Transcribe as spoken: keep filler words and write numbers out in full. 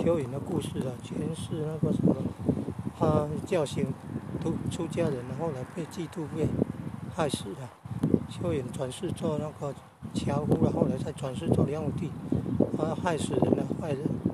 蚯蚓的故事啊，前世那个什么，他叫醒出出家人，后来被嫉妒被害死了。蚯蚓转世做那个樵夫了，后来再转世做梁武帝，他害死人了，坏人。